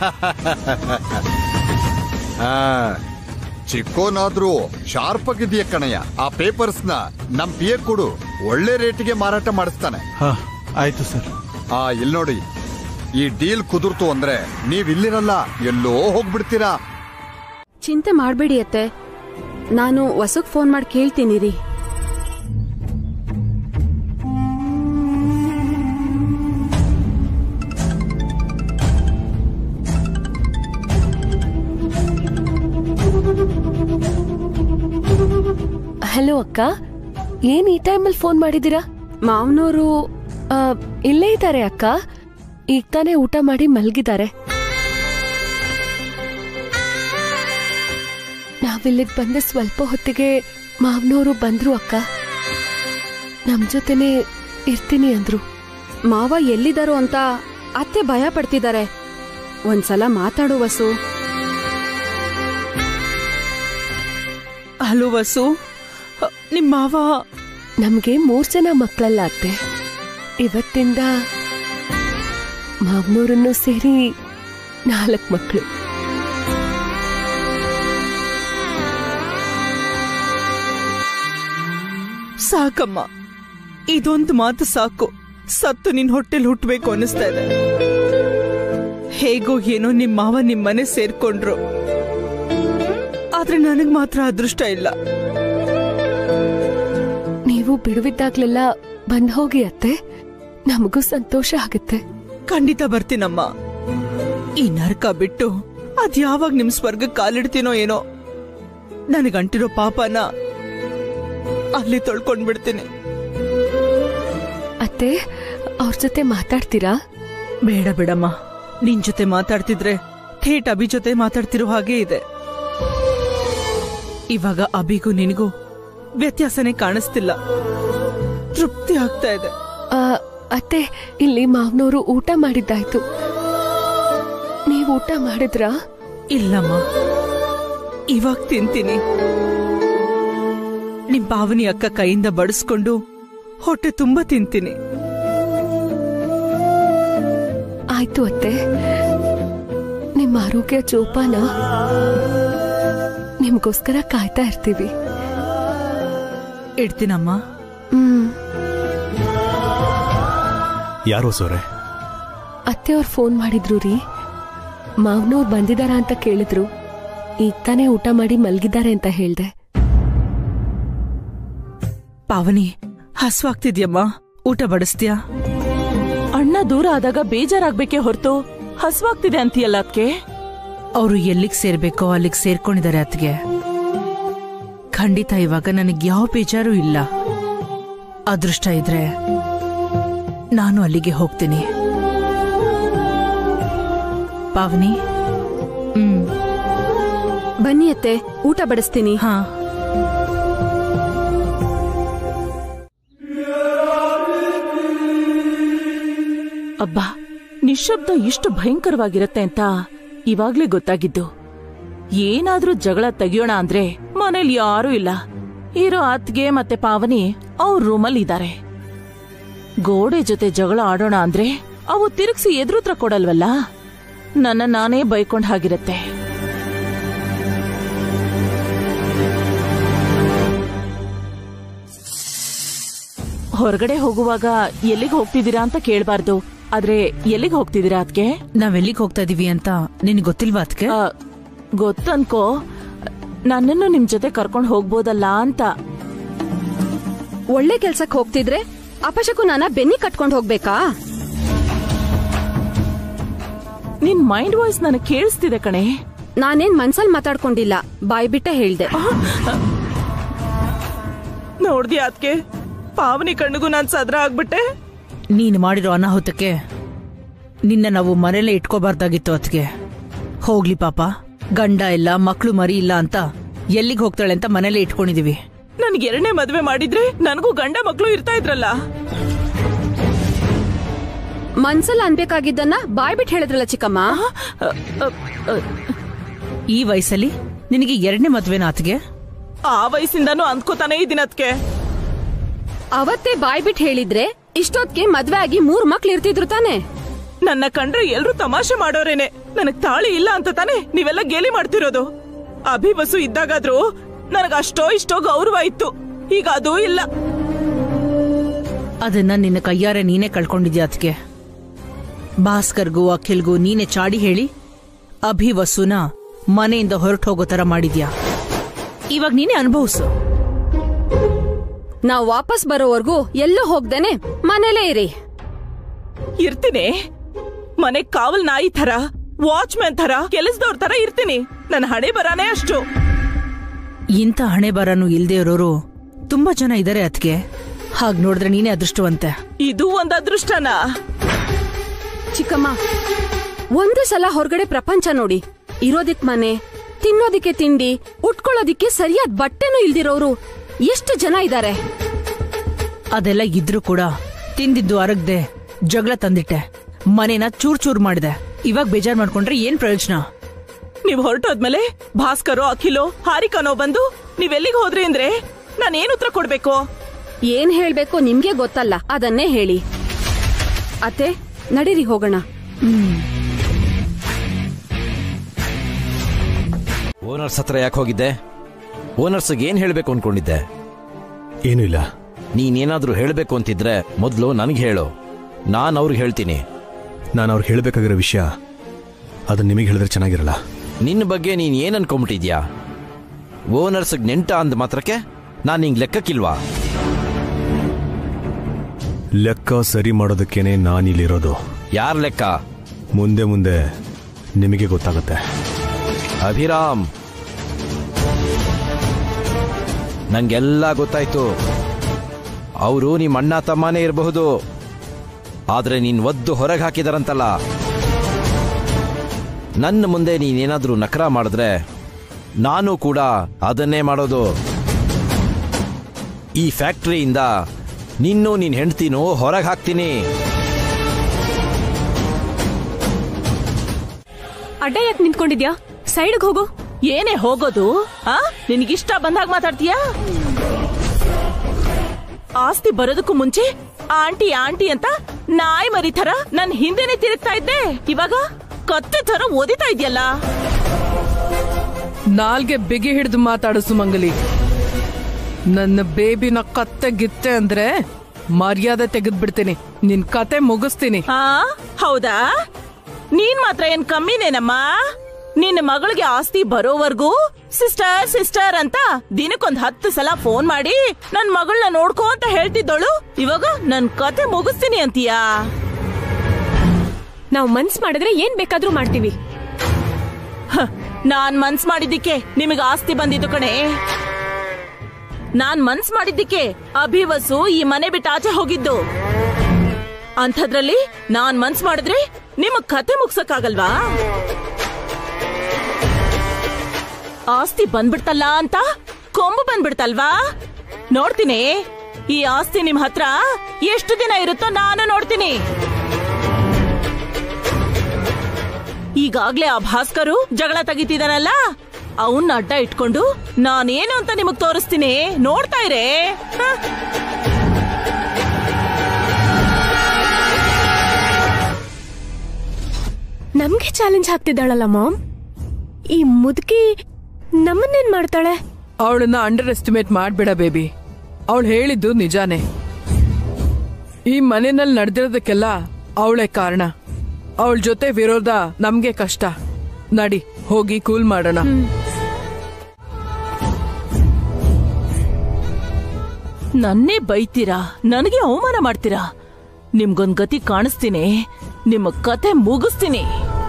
ಚಿಕ್ಕೋನಾದ್ರೂ ಶಾರ್ಪ್ ಆಗಿದೆಯ ಕಣಯ್ಯ. ಆ ಪೇಪರ್ಸ್ ನ ನಮ್ ಪಿ ಎ ಕೊಡು, ಒಳ್ಳೆ ರೇಟಿಗೆ ಮಾರಾಟ ಮಾಡಿಸ್ತಾನೆ. ಹಾ ಆಯ್ತು ಸರ್. ಆ ಇಲ್ಲಿ ನೋಡಿ, ಈ ಡೀಲ್ ಕುದುರ್ತು ಅಂದ್ರೆ ನೀವ್ ಇಲ್ಲಿರಲ್ಲ, ಎಲ್ಲೋ ಹೋಗ್ಬಿಡ್ತೀರಾ. ಚಿಂತೆ ಮಾಡ್ಬೇಡಿ ಅತ್ತೆ, ನಾನು ವಸುಗ್ ಫೋನ್ ಮಾಡಿ ಕೇಳ್ತೀನಿ ರೀ. ಹಲೋ ಅಕ್ಕ, ಏನ್ ಈ ಟೈಮಲ್ಲಿ ಫೋನ್ ಮಾಡಿದೀರಾ? ಮಾವನವರು ಇಲ್ಲೇ ಇದ್ದಾರೆ ಅಕ್ಕ, ಈಗ ತಾನೇ ಊಟ ಮಾಡಿ ಮಲಗಿದ್ದಾರೆ. ನಾವಿಲ್ಲಿಗೆ ಬಂದ ಸ್ವಲ್ಪ ಹೊತ್ತಿಗೆ ಮಾವನವರು ಬಂದ್ರು ಅಕ್ಕ. ನಮ್ ಜೊತೆನೆ ಇರ್ತೀನಿ ಅಂದ್ರು. ಮಾವ ಎಲ್ಲಿದ್ದಾರೋ ಅಂತ ಅತ್ತೆ ಭಯ ಪಡ್ತಿದ್ದಾರೆ. ಒಂದ್ಸಲ ಮಾತಾಡು ವಸು. ಹಲೋ ವಸು, ನಿಮ್ ಮಾವ. ನಮ್ಗೆ ಮೂರ್ ಜನ ಮಕ್ಕಳಲ್ಲ ಅತ್ತೆ. ಇವತ್ತಿಂದ ಮಾವನೂರನ್ನು ಸೇರಿ ನಾಲ್ಕು ಮಕ್ಕಳು. ಸಾಕಮ್ಮ, ಇದೊಂದು ಮಾತು ಸಾಕು. ಸತ್ತು ನಿನ್ ಹೊಟ್ಟೆಲ್ ಹುಟ್ಟಬೇಕು ಅನಿಸ್ತಾ ಇದೆ. ಹೇಗೋ ಏನೋ ನಿಮ್ ಮಾವ ನಿಮ್ ಮನೆ ಸೇರ್ಕೊಂಡ್ರು, ಆದ್ರೆ ನನಗ್ ಮಾತ್ರ ಅದೃಷ್ಟ ಇಲ್ಲ. ನೀವು ಬಿಡುವಿದ್ದಾಗ್ಲೆಲ್ಲ ಬಂದ್ ಹೋಗಿ ಅತ್ತೆ, ನಮಗೂ ಸಂತೋಷ ಆಗುತ್ತೆ. ಖಂಡಿತ ಬರ್ತೀನಮ್ಮ. ಈ ನರಕ ಬಿಟ್ಟು ಅದ್ ಯಾವಾಗ ನಿಮ್ ಸ್ವರ್ಗ ಕಾಲಿಡ್ತೀನೋ ಏನೋ, ನನಗಂಟಿರೋ ಪಾಪನ ಅಲ್ಲಿ ತೊಳ್ಕೊಂಡ್ ಬಿಡ್ತೀನಿ. ಅತ್ತೆ, ಅವ್ರ ಜೊತೆ ಮಾತಾಡ್ತೀರಾ? ಬೇಡ ಬಿಡಮ್ಮ, ನಿನ್ ಜೊತೆ ಮಾತಾಡ್ತಿದ್ರೆ ಥೇಟ್ ಅಭಿ ಜೊತೆ ಮಾತಾಡ್ತಿರೋ ಹಾಗೆ ಇದೆ. ಇವಾಗ ಅಭಿಗೂ ನಿನಗೂ ವ್ಯತ್ಯಾಸನೇ ಕಾಣಿಸ್ತಿಲ್ಲ. ತೃಪ್ತಿ ಆಗ್ತಾ ಇದೆ. ಅತ್ತೆ, ಇಲ್ಲಿ ಮಾವನವರು ಊಟ ಮಾಡಿದ್ದಾಯ್ತು. ನೀವು ಊಟ ಮಾಡಿದ್ರಾ? ಇಲ್ಲಮ್ಮ, ಇವಾಗ ತಿಂತೀನಿ. ನಿಮ್ ಪಾವನಿ ಅಕ್ಕ ಕೈಯಿಂದ ಬಡಿಸ್ಕೊಂಡು ಹೊಟ್ಟೆ ತುಂಬಾ ತಿಂತೀನಿ. ಆಯ್ತು ಅತ್ತೆ, ನಿಮ್ಮ ಆರೋಗ್ಯ ಜೋಪಾನ. ನಿಮ್ಗೋಸ್ಕರ ಕಾಯ್ತಾ ಇರ್ತೀವಿ. ಇಡ್ತೀನಮ್ಮ. ಹ್ಮ್. ಯಾರೋ ಸೋರೆ? ಅತ್ತೆ ಅವ್ರು ಫೋನ್ ಮಾಡಿದ್ರು ರೀ. ಮಾವನವ್ರು ಬಂದಿದಾರ ಅಂತ ಕೇಳಿದ್ರು. ಈಗ ತಾನೇ ಊಟ ಮಾಡಿ ಮಲ್ಗಿದ್ದಾರೆ ಅಂತ ಹೇಳ್ದೆ. ಪಾವನಿ, ಹಸ್ವಾಗ್ತಿದ್ಯಮ್ಮ, ಊಟ ಬಡಿಸ್ತೀಯಾ? ಅಣ್ಣ ದೂರ ಆದಾಗ ಬೇಜಾರಾಗ್ಬೇಕೆ ಹೊರತು ಹಸ್ವಾಗ್ತಿದೆ ಅಂತೀಯಲ್ಲ ಅದ್ಕೆ. ಅವರು ಎಲ್ಲಿಗ್ ಸೇರ್ಬೇಕೋ ಅಲ್ಲಿಗ್ ಸೇರ್ಕೊಂಡಿದ್ದಾರೆ ಅತ್ಗೆ. ಖಂಡಿತ ಇವಾಗ ನನಗ್ ಯಾವ ಬೇಜಾರು ಇಲ್ಲ. ಅದೃಷ್ಟ ಇದ್ರೆ ನಾನು ಅಲ್ಲಿಗೆ ಹೋಗ್ತೀನಿ. ಪಾವನಿ, ಹ್ಮ್ ಬನ್ನಿ ಅತ್ತೆ, ಊಟ ಬಡಿಸ್ತೀನಿ. ಹಾ. ಅಬ್ಬಾ, ನಿಶ್ಶಬ್ದ ಇಷ್ಟು ಭಯಂಕರವಾಗಿರತ್ತೆ ಅಂತ ಇವಾಗ್ಲೇ ಗೊತ್ತಾಗಿದ್ದು. ಏನಾದ್ರೂ ಜಗಳ ತೆಗಿಯೋಣ ಅಂದ್ರೆ ಮನೇಲಿ ಯಾರೂ ಇಲ್ಲ. ಇರೋ ಅತ್ಗೆ ಮತ್ತೆ ಪಾವನಿ ಅವ್ರ ರೂಮಲ್ಲಿ ಇದ್ದಾರೆ. ಗೋಡೆ ಜೊತೆ ಜಗಳ ಆಡೋಣ ಅಂದ್ರೆ ಅವು ತಿರುಗಿಸಿ ಎದುರುತ್ರ ಕೊಡಲ್ವಲ್ಲ. ನನ್ನ ನಾನೇ ಬೈಕೊಂಡ್ ಹಾಗಿರತ್ತೆ. ಹೊರಗಡೆ ಹೋಗುವಾಗ ಎಲ್ಲಿಗೆ ಹೋಗ್ತಿದ್ದೀರಾ ಅಂತ ಕೇಳ್ಬಾರ್ದು. ಆದ್ರೆ ಎಲ್ಲಿಗೆ ಹೋಗ್ತಿದ್ದೀರಾ ಅದ್ಕೆ? ನಾವೆಲ್ಲಿಗೆ ಹೋಗ್ತಾ ಇದೀವಿ ಅಂತ ನಿನ್ ಗೊತ್ತಿಲ್ವಾ ಅದ್ಕೆ? ಗೊತ್ತನ್ಕೋ, ನನ್ನನ್ನು ನಿಮ್ ಜೊತೆ ಕರ್ಕೊಂಡ್ ಹೋಗ್ಬೋದಲ್ಲ ಅಂತ. ಒಳ್ಳೆ ಕೆಲ್ಸಕ್ಕೆ ಹೋಗ್ತಿದ್ರೆ ಅಪಶಕು ನಾನ ಬೆನ್ನಿ ಕಟ್ಕೊಂಡ್ ಹೋಗ್ಬೇಕಾ? ನಿನ್ ಮೈಂಡ್ ವಾಯ್ಸ್ ನನಗೆ ಕೇಳಿಸ್ತಿದೆ ಕಣೆ. ನಾನೇನ್ ಮನ್ಸಲ್ ಮಾತಾಡ್ಕೊಂಡಿಲ್ಲ, ಬಾಯ್ ಬಿಟ್ಟೆ ಹೇಳ್ದೆ. ನೋಡ್ದ್ಯಾ ಅದ್ಕೆ, ಪಾವನಿ ಕಣ್ಣಿಗೂ ನಾನ್ ಸದ್ರ ಆಗ್ಬಿಟ್ಟೆ. ನೀನ್ ಮಾಡಿರೋ ಅನಾಹುತಕ್ಕೆ ನಿನ್ನ ನಾವು ಮನೇಲೆ ಇಟ್ಕೋಬಾರ್ದಾಗಿತ್ತು ಅದ್ಕೆ. ಹೋಗ್ಲಿ ಪಾಪ, ಗಂಡ ಇಲ್ಲ, ಮಕ್ಳು ಮರಿ ಇಲ್ಲ ಅಂತ ಎಲ್ಲಿಗೆ ಹೋಗ್ತಾಳೆ ಅಂತ ಮನೇಲೆ ಇಟ್ಕೊಂಡಿದೀವಿ. ನನ್ಗೆ ಎರಡನೇ ಮದ್ವೆ ಮಾಡಿದ್ರೆ ನನಗೂ ಗಂಡ ಮಕ್ಳು ಇರ್ತಾ ಇದ್ರಲ್ಲ. ಮನ್ಸಲ್ ಅನ್ಬೇಕಾಗಿದ್ದನ್ನ ಬಾಯ್ ಬಿಟ್ಟು ಹೇಳಿದ್ರಲ್ಲ ಚಿಕ್ಕಮ್ಮ. ಈ ವಯಸ್ಸಲ್ಲಿ ನಿನಗೆ ಎರಡನೇ ಮದ್ವೆನ ಅತ್ಗೆ? ಆ ವಯಸ್ಸಿಂದಾನು ಅಂದ್ಕೋತಾನೆ ಇದೀನಿ ಅದ್ಕೆ. ಅವತ್ತೇ ಬಾಯ್ ಬಿಟ್ಟು ಹೇಳಿದ್ರೆ ಇಷ್ಟೊತ್ಗೆ ಮದ್ವೆ ಆಗಿ ಮೂರ್ ಮಕ್ಳು ಇರ್ತಿದ್ರು ತಾನೆ. ನನ್ನ ಕಂಡ್ರೆ ಎಲ್ರು ತಮಾಷೆ ಮಾಡೋರೇನೆ. ನನಗ್ ತಾಳಿ ಇಲ್ಲ ಅಂತ ತಾನೆ ನೀವೆಲ್ಲ ಗೇಲಿ ಮಾಡ್ತಿರೋದು. ಅಭಿವಸು ಇದ್ದಾಗಾದ್ರೂ ನನಗ ಅಷ್ಟೋ ಇಷ್ಟೋ ಗೌರವ ಇತ್ತು, ಈಗ ಅದೂ ಇಲ್ಲ. ಅದನ್ನ ನಿನ್ನ ಕೈಯಾರೆ ನೀನೇ ಕಳ್ಕೊಂಡಿದ್ಯಾ ಅದ್ಕೆ. ಭಾಸ್ಕರ್ಗೂ ಅಖಿಲ್ಗೂ ನೀನೆ ಚಾಡಿ ಹೇಳಿ ಅಭಿವಸುನ ಮನೆಯಿಂದ ಹೊರಟು ಹೋಗೋ ತರ ಮಾಡಿದ್ಯಾ. ಇವಾಗ ನೀನೇ ಅನುಭವಿಸು. ನಾವ್ ವಾಪಸ್ ಬರೋವರ್ಗೂ ಎಲ್ಲೂ ಹೋಗ್ದೇನೆ ಮನೇಲೇ ಇರಿ. ಇರ್ತೀನಿ, ಮನೆ ಕಾವಲ್ ನಾಯಿ ತರ, ವಾಚ್ಮ್ಯಾನ್ ತರ, ಕೆಲಸದವ್ರ ತರ ಇರ್ತೀನಿ. ನನ್ನ ಹಣೆ ಬರಾನೇ ಅಷ್ಟು. ಇಂಥ ಹಣೆ ಬರನು ಇಲ್ದೇ ಇರೋರು ತುಂಬಾ ಜನ ಇದಾರೆ ಅದ್ಕೆ. ಹಾಗ್ ನೋಡಿದ್ರೆ ನೀನೇ ಅದೃಷ್ಟವಂತೆ. ಇದು ಒಂದ್ ಅದೃಷ್ಟನಾ? ಚಿಕ್ಕಮ್ಮ, ಒಂದು ಸಲ ಹೊರಗಡೆ ಪ್ರಪಂಚ ನೋಡಿ. ಇರೋದಿಕ್ ಮನೆ, ತಿನ್ನೋದಿಕ್ಕೆ ತಿಂಡಿ, ಉಟ್ಕೊಳ್ಳೋದಿಕ್ಕೆ ಸರಿಯಾದ ಬಟ್ಟೆನೂ ಇಲ್ದಿರೋರು ಎಷ್ಟು ಜನ ಇದ್ದಾರೆ. ಅದೆಲ್ಲ ಇದ್ರೂ ಕೂಡ ತಿಂದಿದ್ದು ಅರಗ್ದೆ ಜಗಳ ತಂದಿಟ್ಟೆ, ಮನೇನ ಚೂರ್ ಚೂರ್ ಮಾಡಿದೆ. ಇವಾಗ ಬೇಜಾರ್ ಮಾಡ್ಕೊಂಡ್ರೆ ಏನ್ ಪ್ರಯೋಜನ? ನೀವ್ ಹೊರಟೋದ್ಮೇಲೆ ಭಾಸ್ಕರೋ ಅಖಿಲೋ ಹಾರಿಕಾನೋ ಬಂದು ನೀವೆಲ್ಲಿಗೆ ಹೋದ್ರಿ ಅಂದ್ರೆ ನಾನೇನ್ ಉತ್ತರ ಕೊಡ್ಬೇಕು? ಏನ್ ಹೇಳ್ಬೇಕು ನಿಮ್ಗೆ ಗೊತ್ತಲ್ಲ, ಅದನ್ನೇ ಹೇಳಿ. ಅತ್ತೆ, ನಡೀರಿ ಹೋಗೋಣ. ಓನರ್ಸ್ ಹತ್ರ ಯಾಕೆ ಹೋಗಿದ್ದೆ? ಓನರ್ಸ್ಗೆ ಏನ್ ಹೇಳ್ಬೇಕು ಅನ್ಕೊಂಡಿದ್ದೆ? ಏನೂ ಇಲ್ಲ. ನೀನೇನಾದ್ರೂ ಹೇಳ್ಬೇಕು ಅಂತಿದ್ರೆ ಮೊದಲು ನನಗೆ ಹೇಳು, ನಾನು ಅವ್ರಿಗೆ ಹೇಳ್ತೀನಿ. ನಾನು ಅವ್ರಿಗೆ ಹೇಳಬೇಕಾಗಿರೋ ವಿಷಯ ಅದನ್ನ ನಿಮಗೆ ಹೇಳಿದ್ರೆ ಚೆನ್ನಾಗಿರಲ್ಲ. ನಿನ್ನ ಬಗ್ಗೆ ನೀನ್ ಏನ್ ಅನ್ಕೊಂಬಿಟ್ಟಿದ್ಯಾ? ಓನರ್ಸ್ಗೆ ನೆಂಟ ಅಂದ ಮಾತ್ರಕ್ಕೆ ನಾನು ನಿಂಗೆ ಲೆಕ್ಕಕ್ಕಿಲ್ವಾ? ಲೆಕ್ಕ ಸರಿ ಮಾಡೋದಕ್ಕೇನೆ ನಾನಿಲ್ಲಿರೋದು. ಯಾರ ಲೆಕ್ಕ? ಮುಂದೆ ಮುಂದೆ ನಿಮಗೆ ಗೊತ್ತಾಗುತ್ತೆ. ಅಭಿರಾಮ್, ನಂಗೆಲ್ಲ ಗೊತ್ತಾಯ್ತು. ಅವರು ನಿಮ್ಮ ಅಣ್ಣ ತಮ್ಮನೇ ಇರಬಹುದು, ಆದ್ರೆ ನೀನ್ ಒದ್ದು ಹೊರಗೆ ಹಾಕಿದಾರಂತಲ್ಲ. ನನ್ನ ಮುಂದೆ ನೀನೇನಾದ್ರೂ ನಕರ ಮಾಡಿದ್ರೆ ನಾನು ಕೂಡ ಅದನ್ನೇ ಮಾಡೋದು. ಈ ಫ್ಯಾಕ್ಟರಿಯಿಂದ ನಿನ್ನೂ ನಿನ್ ಹೆಂಡ್ತಿನೂ ಹೊರಗೆ ಹಾಕ್ತೀನಿ. ಅಡ್ಡ ಯಾಕೆ ನಿಂತ್ಕೊಂಡಿದ್ಯಾ? ಸೈಡ್ಗೆ ಹೋಗು. ಏನೇ ಹೋಗೋದು? ಆ ನಿನಗಿಷ್ಟ ಬಂದಾಗ ಮಾತಾಡ್ತೀಯಾ? ಆಸ್ತಿ ಬರೋದಕ್ಕೂ ಮುಂಚೆ ಆಂಟಿ ಆಂಟಿ ಅಂತ ನಾಯಿ ಮರಿ ತರ ನನ್ ಹಿಂದೆನೆ ತಿರುಗ್ತಾ ಇದ್ದೆ. ಇವಾಗ ಕತ್ತೆ ತರ ಓದಿತಾ ಇದೆಯಲ್ಲ. ನಾಲ್ಗೆ ಬಿಗಿ ಹಿಡಿದು ಮಾತಾಡು ಸುಮಂಗಲಿ. ನನ್ನ ಬೇಬಿನ ಕತ್ತೆ ಗಿತ್ತೆ ಅಂದ್ರೆ ಮರ್ಯಾದೆ ತೆಗೆದ್ ಬಿಡ್ತೀನಿ, ನಿನ್ ಕತೆ ಮುಗಿಸ್ತೀನಿ. ಹಾ ಹೌದಾ? ನೀನ್ ಮಾತ್ರ ಏನ್ ಕಮ್ಮಿನೇನಮ್ಮ? ನಿನ್ನ ಮಗಳಿಗೆ ಆಸ್ತಿ ಬರೋವರ್ಗೂ ಸಿಸ್ಟರ್ ಸಿಸ್ಟರ್ ಅಂತ ದಿನಕ್ಕೊಂದ್ ಹತ್ತು ಸಲ ಫೋನ್ ಮಾಡಿ ನನ್ ಮಗಳನ್ನ ನೋಡ್ಕೋ ಅಂತ ಹೇಳ್ತಿದ್ದೋಳು. ಇವಾಗ ನನ್ ಕತೆ ಮುಗಿಸ್ತೀನಿ ಅಂತೀಯಾ? ನಾವ್ ಮನ್ಸ್ ಮಾಡಿದ್ರೆ ಏನ್ ಬೇಕಾದ್ರೂ ಮಾಡ್ತೀವಿ. ನಾನ್ ಮನ್ಸ್ ಮಾಡಿದ್ದಕ್ಕೆ ನಿಮಗ ಆಸ್ತಿ ಬಂದಿದ್ದು ಕಣೆ. ನಾನ್ ಮನ್ಸ್ ಮಾಡಿದ್ದಕ್ಕೆ ಅಭಿವಸು ಈ ಮನೆ ಬಿಟ್ಟು ಆಚೆ ಹೋಗಿದ್ದು. ಅಂಥದ್ರಲ್ಲಿ ನಾನ್ ಮನ್ಸ್ ಮಾಡಿದ್ರೆ ನಿಮಗ್ ಕತೆ ಮುಗ್ಸಕ್ಕಾಗಲ್ವಾ? ಆಸ್ತಿ ಬಂದ್ಬಿಡ್ತಲ್ಲ ಅಂತ ಕೊಂಬು ಬಂದ್ಬಿಡ್ತಲ್ವಾ? ನೋಡ್ತೀನಿ ಈ ಆಸ್ತಿ ನಿಮ್ ಹತ್ರ ಎಷ್ಟು ದಿನ ಇರುತ್ತೋ ನಾನು ನೋಡ್ತೀನಿ. ಈಗಾಗ್ಲೇ ಆ ಭಾಸ್ಕರು ಜಗಳ ತೆಗಿತಿದಾನಲ್ಲ, ಅವನ್ನ ಅಡ್ಡ ಇಟ್ಕೊಂಡು ನಾನೇನು ಅಂತ ನಿಮಗ್ ತೋರಿಸ್ತೀನಿ, ನೋಡ್ತಾ ಇರೇ. ನಮ್ಗೆ ಚಾಲೆಂಜ್ ಹಾಕ್ತಿದ್ದಾಳಲ್ಲ ಮಾಮ್. ಈ ಮುದುಕಿ ನಮ್ಮನ್ನೇನ್ ಮಾಡ್ತಾಳೆ? ಅವಳನ್ನ ಅಂಡರ್ ಎಸ್ಟಿಮೇಟ್ ಮಾಡ್ಬೇಡ ಬೇಬಿ. ಅವಳು ಹೇಳಿದ್ದು ನಿಜಾನೇ. ಈ ಮನೆಯಲ್ಲಿ ನಡೆದಿರೋದಕ್ಕೆಲ್ಲ ಅವಳೇ ಕಾರಣ. ಅವಳ ಜೊತೆ ವಿರೋಧ ನಮ್ಗೆ ಕಷ್ಟ. ನಡಿ ಹೋಗಿ ಕೂಲ್ ಮಾಡೋಣ. ನನ್ನೇ ಬೈತೀರಾ, ನನಗೆ ಅವಮಾನ ಮಾಡ್ತೀರಾ? ನಿಮ್ಗೊಂದ್ ಗತಿ ಕಾಣಿಸ್ತೀನಿ, ನಿಮ್ಮ ಕತೆ ಮುಗಿಸ್ತೀನಿ.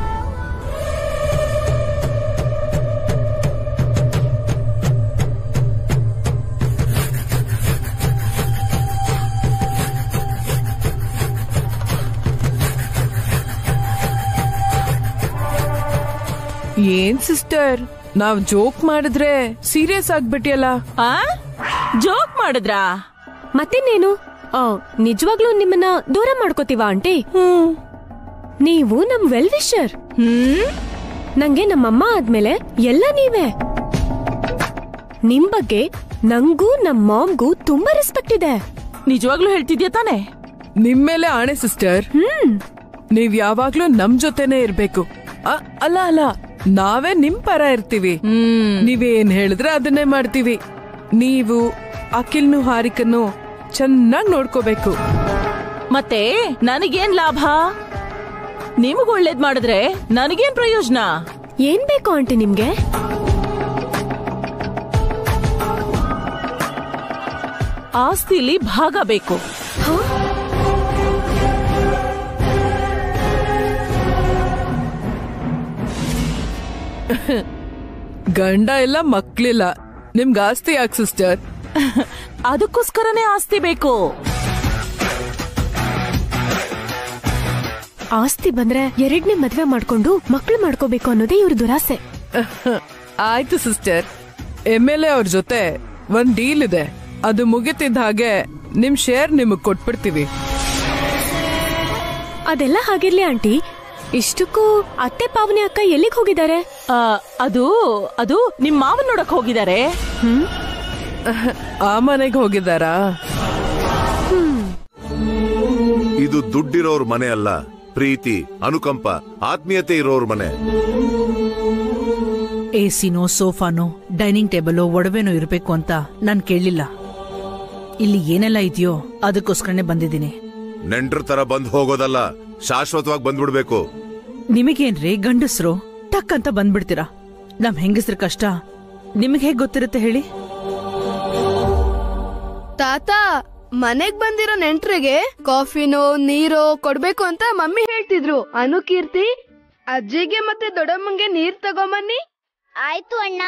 ಏನ್ ಸಿಸ್ಟರ್, ನಾವ್ ಜೋಕ್ ಮಾಡಿದ್ರೆ ಸೀರಿಯಸ್ ಆಗ್ಬಿಟ್ಟಿಯಲ್ಲ? ಆ ಜೋಕ್ ಮಾಡಿದ್ರಾ? ಮತ್ತಿನ್ನೇನು, ನಿಜವಾಗ್ಲೂ ನಿಮ್ಮನ್ನ ದೂರ ಮಾಡ್ಕೋತೀವ ಆಂಟಿ? ನೀವು ನಮ್ ವೆಲ್ ವಿಶರ್. ಹ್ಮ್ ನಂಗೆ ನಮ್ಮಮ್ಮ ಆದ್ಮೇಲೆ ಎಲ್ಲ ನೀವೇ. ನಿಮ್ ಬಗ್ಗೆ ನಂಗೂ ನಮ್ ಮಾಮ್ಗೂ ತುಂಬಾ ರೆಸ್ಪೆಕ್ಟ್ ಇದೆ. ನಿಜವಾಗ್ಲೂ ಹೇಳ್ತಿದ್ಯಾ ತಾನೆ? ನಿಮ್ಮೇಲೆ ಆಣೆ ಸಿಸ್ಟರ್. ಹ್ಮ್ ನೀವ್ ಯಾವಾಗ್ಲೂ ನಮ್ ಜೊತೆನೆ ಇರ್ಬೇಕು. ಅ- ಅಲ್ಲ ಅಲ್ಲ ನಾವೇ ನಿಮ್ ಪರ ಇರ್ತೀವಿ. ನೀವೇನ್ ಹೇಳಿದ್ರೆ ಅದನ್ನೇ ಮಾಡ್ತೀವಿ. ನೀವು ಅಖಿಲ್ನು ಹಾರಿಕನ್ನು ಚೆನ್ನಾಗ್ ನೋಡ್ಕೋಬೇಕು. ಮತ್ತೆ ನನಗೇನ್ ಲಾಭ? ನಿಮಗ್ ಒಳ್ಳೇದ್ ಮಾಡಿದ್ರೆ ನನಗೇನ್ ಪ್ರಯೋಜನ? ಏನ್ ಬೇಕು ಆಂಟಿ ನಿಮ್ಗೆ? ಆಸ್ತಿಲಿ ಭಾಗ ಬೇಕು. ಗಂಡ ಇಲ್ಲ ಮಕ್ಳಿಲ್ಲ, ನಿಮ್ಗೆ ಆಸ್ತಿ ಯಾಕೆ ಸಿಸ್ಟರ್? ಅದಕ್ಕೋಸ್ಕರನೇ ಆಸ್ತಿ ಬೇಕು. ಆಸ್ತಿ ಬಂದ್ರೆ ಎರಡನೇ ಮದ್ವೆ ಮಾಡ್ಕೊಂಡು ಮಕ್ಳು ಮಾಡ್ಕೋಬೇಕು ಅನ್ನೋದೇ ಇವ್ರ ದುರಾಸೆ. ಆಯ್ತು ಸಿಸ್ಟರ್, ಎಂ ಎಲ್ ಎ ಅವ್ರ ಜೊತೆ ಒಂದ್ ಡೀಲ್ ಇದೆ. ಅದು ಮುಗಿತಿದ್ದ ಹಾಗೆ ನಿಮ್ ಶೇರ್ ನಿಮಗ್ ಕೊಟ್ಬಿಡ್ತೀವಿ. ಅದೆಲ್ಲ ಹಾಗಿರ್ಲಿ ಆಂಟಿ, ಇಷ್ಟಕ್ಕೂ ಅತ್ತೆ ಪಾವನಿ ಅಕ್ಕ ಎಲ್ಲಿಗೆ ಹೋಗಿದ್ದಾರೆ? ಅದು ಅದು ನಿಮ್ ಮಾವನ್ ನೋಡಕ್ ಹೋಗಿದ್ದಾರೆ. ಹ್ಮ್ ಆ ಮನೆಗೆ ಹೋಗಿದ್ದಾರಾ? ಇದು ದುಡ್ಡಿರೋರ್ ಮನೆ ಅಲ್ಲ, ಪ್ರೀತಿ, ಅನುಕಂಪ, ಆತ್ಮೀಯತೆ ಇರೋರ್ ಮನೆ. ಎಸಿನೋ ಸೋಫಾನೋ ಡೈನಿಂಗ್ ಟೇಬಲೋ ಒಡವೆನೋ ಇರಬೇಕು ಅಂತ ನಾನ್ ಕೇಳಲಿಲ್ಲ. ಇಲ್ಲಿ ಏನೆಲ್ಲ ಇದೆಯೋ ಅದಕ್ಕೋಸ್ಕರನೇ ಬಂದಿದ್ದೀನಿ. ನೆಂಟ್ರ ತರ ಬಂದ್ ಹೋಗೋದಲ್ಲ, ಶಾಶ್ವತವಾಗಿ ಬಂದ್ಬಿಡ್ಬೇಕು. ನಿಮಗೇನ್ರಿ ಗಂಡಸ್ರು ಟಕ್ ಅಂತ ಬಂದ್ಬಿಡ್ತೀರಾ? ನಮ್ ಹೆಂಗಸ್ರ ಕಷ್ಟ ನಿಮಗ್ ಹೇಗ್ ಗೊತ್ತಿರುತ್ತೆ ಹೇಳಿ? ತಾತ, ಮನೆಗ್ ಬಂದಿರೋ ನೆಂಟ್ರಿಗೆ ಕಾಫಿನೋ ನೀರೋ ಕೊಡ್ಬೇಕು ಅಂತ ಮಮ್ಮಿ ಹೇಳ್ತಿದ್ರು. ಅನುಕೀರ್ತಿ, ಅಜ್ಜಿಗೆ ಮತ್ತೆ ದೊಡ್ಡಮ್ಮಂಗೆ ನೀರ್ ತಗೊಂಬನ್ನಿ. ಆಯ್ತು ಅಣ್ಣ.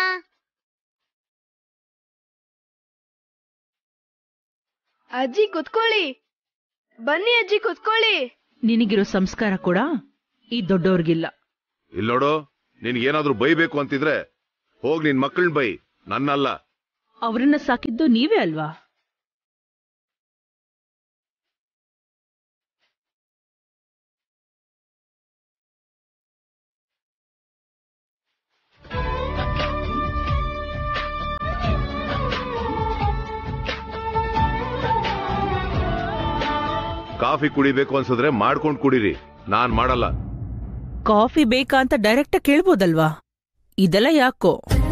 ಅಜ್ಜಿ ಕುತ್ಕೊಳ್ಳಿ. ಬನ್ನಿ ಅಜ್ಜಿ ಕುತ್ಕೊಳ್ಳಿ. ನಿನಗಿರೋ ಸಂಸ್ಕಾರ ಕೂಡ ಈ ದೊಡ್ಡವ್ರಿಗಿಲ್ಲ. ಇಲ್ಲೋಡು, ನಿನ್ಗೇನಾದ್ರೂ ಬೈಬೇಕು ಅಂತಿದ್ರೆ ಹೋಗ್ ನಿನ್ ಮಕ್ಕಳನ್ನ ಬೈ, ನನ್ನಲ್ಲ. ಅವ್ರನ್ನ ಸಾಕಿದ್ದು ನೀವೇ ಅಲ್ವಾ? ಕಾಫಿ ಕುಡಿಬೇಕು ಅನ್ಸಿದ್ರೆ ಮಾಡ್ಕೊಂಡ್ ಕುಡೀರಿ, ನಾನ್ ಮಾಡಲ್ಲ. ಕಾಫಿ ಬೇಕಾ ಅಂತ ಡೈರೆಕ್ಟ್ ಕೇಳ್ಬೋದಲ್ವಾ? ಇದೆಲ್ಲ ಯಾಕೋ?